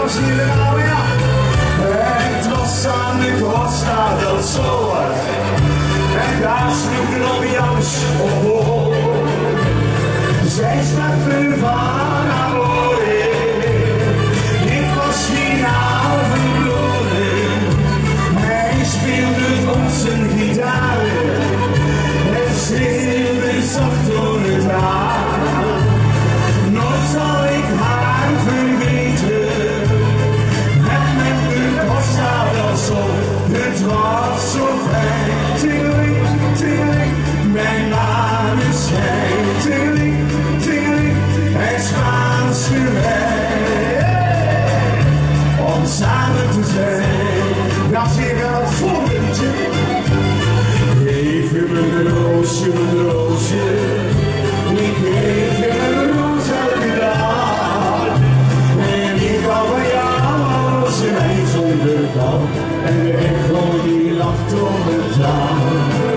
dames en heren, nou ja. Het was aan de Costa del Sol. En daar sloeg de ambiance op. Zij sprak van amore. Ik was finaal verloren. Hij speelde ons een gitaar. En schreeuwde zacht door het haar. Nooit zal ik haar vergeten. Het met de Costa del Sol. Het was zo fijn. Tingeling, tingeling, mijn maneschijn. Tingeling, tingeling, het Spaanse wijn. Om samen te zijn. Dat is hier wel het volgende. Geef je me een roosje, een roosje. Ik geef je een roos elke dag. En ik hou van jou als een ei zonder kou. En de echo die lacht om het dag.